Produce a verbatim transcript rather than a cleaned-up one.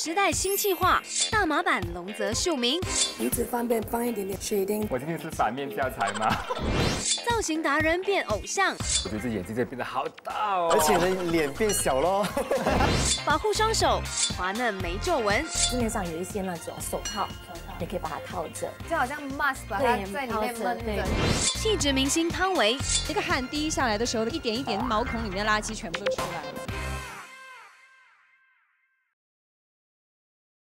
时代新气化，大马版龙泽秀明， 鼻子方便放一点点 shading。 我今天是反面教材吗？ 造型达人变偶像， 我觉得这眼睛这变得好大哦， 而且呢，脸变小咯。 保护双手，滑嫩没皱纹。 市面上有一些那种手套，你可以把它套着， 就好像 mask 把它在里面闷着。 气质明星汤唯， 一个汗滴下来的时候，一点一点毛孔里面的垃圾全部都出来了。